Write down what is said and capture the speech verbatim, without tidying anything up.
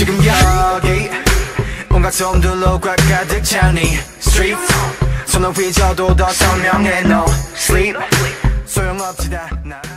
지금 여기 온갖 소음들로 꽉 가득 찬 이 스트리트 손을 휘저어도 더 선명해 No sleep 소용없지 다 나